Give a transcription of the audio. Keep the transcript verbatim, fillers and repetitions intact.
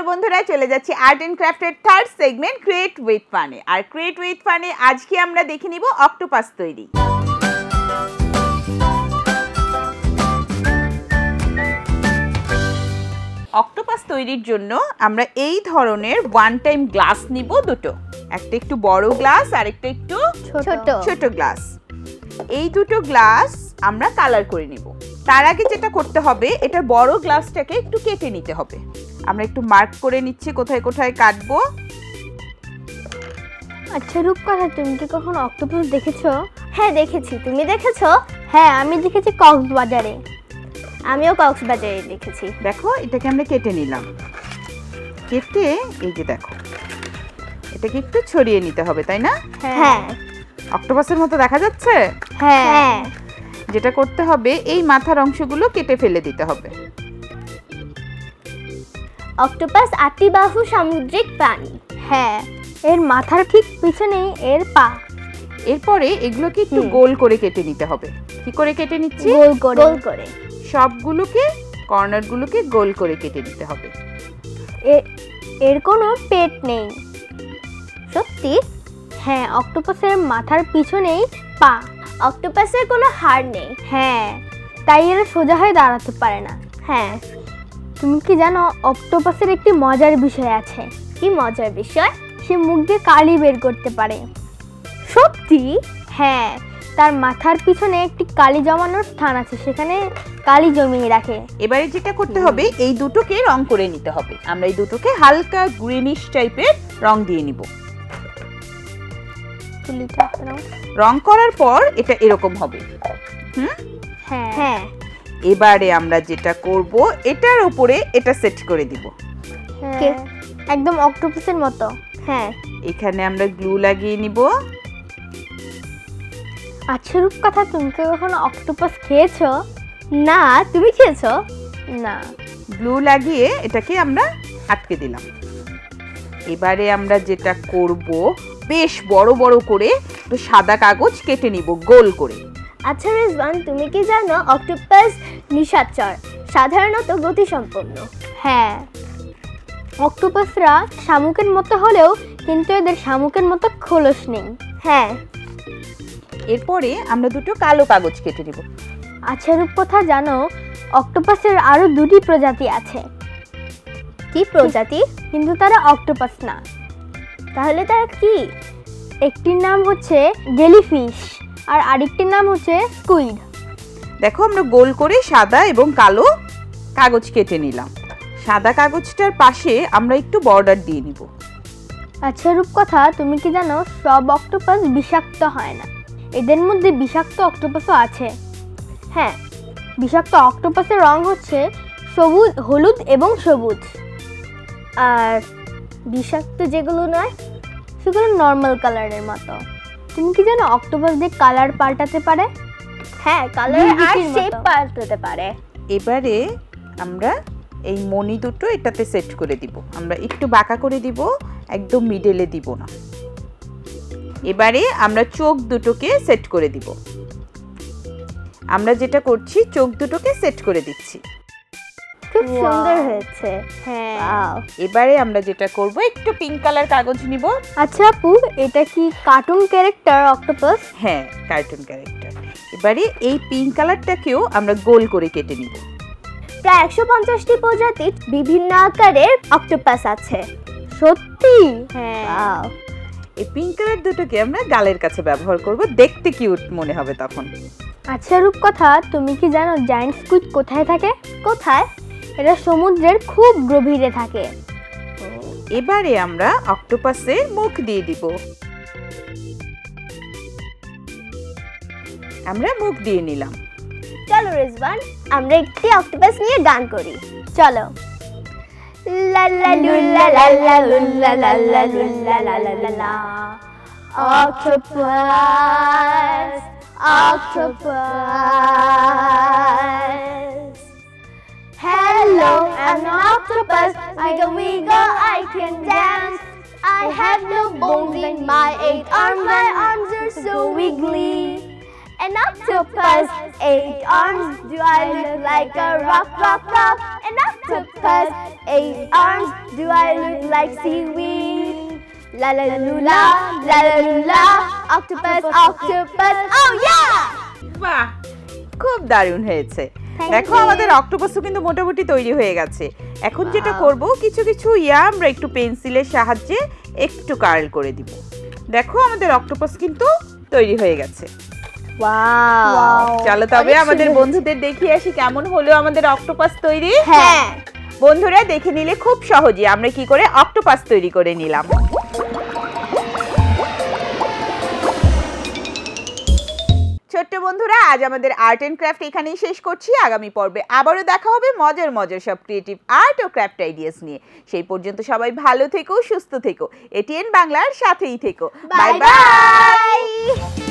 বন্ধুরা চলে যাচ্ছি আর্ট এন্ড ক্রাফটের থার্ড সেগমেন্ট ক্রিয়েট উইথ ফানে। আর ক্রিয়েট উইথ ফানে আজকে আমরা দেখে নিব অক্টোপাস তৈরি। অক্টোপাস তৈরির জন্য আমরা এই ধরনের ওয়ান টাইম গ্লাস নিব দুটো, একটা একটু বড় গ্লাস আর একটা একটু ছোট ছোট গ্লাস। এই দুটো গ্লাস আমরা কালার করে নিব। তার আগে যেটা করতে হবে, এটা বড় গ্লাসটাকে একটু কেটে নিতে হবে। আমরা একটু মার্ক করে নিচ্ছি কোথায় কোথায় কাটবো। আচ্ছা রূপকথা, তুমি কি কখনো অক্টোপাস দেখেছো? হ্যাঁ দেখেছি। তুমি দেখেছো? হ্যাঁ আমি দেখেছি কক্সবাজারে। আমিও কক্সবাজারে দেখেছি। দেখো এটাকে আমরা কেটে নিলাম। কেটে এই যে দেখো, এটাকে একটু ছড়িয়ে নিতে হবে, তাই না? হ্যাঁ। অক্টোপাসের মতো দেখা যাচ্ছে? হ্যাঁ। যেটা করতে হবে, এই মাথার অংশগুলো কেটে ফেলে দিতে হবে। অক্টোপাস আটটি বাহু সামুদ্রিক প্রাণী। হ্যাঁ, এর মাথার ঠিক পিছনেই এর পা। এরপরে এগুলোকে একটু গোল করে কেটে নিতে হবে। কি করে কেটে নিচ্ছি? গোল করে। গোল করে সবগুলোকে কর্নারগুলোকে গোল করে কেটে নিতে হবে। এর কোনো পেট নেই। সত্যি? হ্যাঁ, অক্টোপাসের মাথার পিছনেই পা। অক্টোপাসের কোনো হাড় নেই। হ্যাঁ, তাই এরা সোজা হয়ে দাঁড়াতে পারে না। হ্যাঁ। তুমি কি জানো অক্টোপাসের একটি মজার বিষয় আছে? কি মজার বিষয়? সে মুখ দিয়ে কালি বের করতে পারে। সত্যি? হ্যাঁ, তার মাথার পিছনে একটি কালি জমানোর স্থান আছে, সেখানে কালি জমিয়ে রাখে। এবারে যেটা করতে হবে, এই দুটোকে রং করে নিতে হবে। আমরা এই দুটোকে হালকা গ্রিনিশ টাইপের রং দিয়ে নিব। রং করার পর এটা এরকম হবে। হুম, হ্যাঁ হ্যাঁ। এবারে আমরা যেটা করব, এটার উপরে এটা সেট করে দিব। হ্যাঁ, একদম অক্টোপাসের মতো। হ্যাঁ, এখানে আমরা গ্লু লাগিয়ে নিব। আচ্ছা রূপকথা, তুমি কি কখনো অক্টোপাস খেয়েছো? না, তুমি খেয়েছো? না। গ্লু লাগিয়ে এটাকে আমরা আটকে দিলাম। এবারে আমরা যেটা করব, বেশ বড় বড় করে একটু সাদা কাগজ কেটে নিব গোল করে। আচ্ছা রিজওয়ান, তুমি কি জানো অক্টোপাস নিশাচর, সাধারণত গতিসম্পন্ন? হ্যাঁ, অক্টোপাসরা শামুকের মতো হলেও কিন্তু এদের শামুকের মতো খোলস নেই। হ্যাঁ। এরপরে আমরা দুটো কালো কাগজ কেটে নিব। আচ্ছা রূপকথা, জানো অক্টোপাসের আরো দুটি প্রজাতি আছে। কি প্রজাতি? কিন্তু তারা অক্টোপাস না। তাহলে তারা কি? একটির নাম হচ্ছে জেলিফিশ আর আরেকটির নাম হচ্ছে স্কুইড। দেখো, আমরা গোল করে সাদা এবং কালো কাগজ কেটে নিলাম। সাদা কাগজটার পাশে আমরা একটু বর্ডার দিয়ে নিব। আচ্ছা রূপকথা, তুমি কি জানো সব অক্টোপাস বিষাক্ত হয় না, এদের মধ্যে বিষাক্ত অক্টোপাসও আছে। হ্যাঁ, বিষাক্ত অক্টোপাসের রং হচ্ছে সবুজ, হলুদ এবং সবুজ। আর বিষাক্ত যেগুলো নয় সেগুলো নর্মাল কালারের মতো। তুমি কি জানো অক্টোপাস দিয়ে কালার পাল্টাতে পারে? হ্যাঁ, কালার আর শেপ পাল্টাতে পারে। এবারে আমরা এই মণি দুটো এটাতে সেট করে দিব। আমরা একটু বাঁকা করে দিব, একদম মিডলে দিব না। এবারে আমরা চোখ দুটোকে সেট করে দিব। আমরা যেটা করছি, চোখ দুটোকে সেট করে দিচ্ছি। খুব সুন্দর হয়েছে। হ্যাঁ। এবারে আমরা যেটা করব, একটু পিঙ্ক কালার কাগজ নিব। আচ্ছা আপু, এটা কি কার্টুন ক্যারেক্টার অক্টোপাস? হ্যাঁ, কার্টুন ক্যারেক্টার। এবারে এই পিঙ্ক কালারটাকেও আমরা গোল করে কেটে নিব। প্রায় একশো পঞ্চাশটি প্রজাতির বিভিন্ন আকারের অক্টোপাস আছে। সত্যি? হ্যাঁ। এই পিঙ্ক কালার দুটোকে আমরা গালের কাছে ব্যবহার করব, দেখতে কিউট মনে হবে তখন। আচ্ছা রূপকথা, তুমি কি জানো জায়ান্ট স্কুইড কোথায় থাকে? কোথায়? এরা সমুদ্রের খুব গভীরে থাকে। এবারে আমরা অক্টোপাসের মুখ দিয়ে দিব। আমরা মুখ দিয়ে নিলাম। চলো রিজওয়ান, আমরা একটি অক্টোপাস নিয়ে গান করি। চলো। লা লা লুল্লা লা লা লুল্লা লা লা লুল্লা লা লা লা লা। Octopus, octopus. Hello, I'm an octopus. Wiggle, wiggle, I can dance. I have no bones in my eight arms. My arms are so wiggly. An octopus Eight arms, do I look like a rock, rock, rock? An octopus. Eight arms, do I look like seaweed? La la la la, la la la, octopus, octopus, oh yeah! বাহ, খুব দারুণ হয়েছে। দেখো আমাদের অক্টোপাসও কিন্তু মোটামুটি তৈরি হয়ে গেছে। এখন যেটা করব, কিছু কিছু ইয়া আমরা একটু পেন্সিলের সাহায্যে একটু কার্ল করে দিব। দেখো আমাদের অক্টোপাস কিন্তু তৈরি হয়ে গেছে। ওয়াও! চলো তবে আমাদের বন্ধুদের দেখিয়ে আসি কেমন হলো আমাদের অক্টোপাস তৈরি। হ্যাঁ, বন্ধুরা দেখে নিলে খুব সহজে আমরা কি করে অক্টোপাস তৈরি করে নিলাম। ছোট্ট বন্ধুরা, আজ আমাদের আর্ট এন্ড ক্রাফট এখানেই শেষ করছি। আগামী পর্বে আবারও দেখা হবে মজার মজার সব ক্রিয়েটিভ আর্ট ও ক্রাফট আইডিয়াস নিয়ে। সেই পর্যন্ত সবাই ভালো থেকো, সুস্থ থেকো, এটিএন বাংলার সাথেই থেকো। Bye by.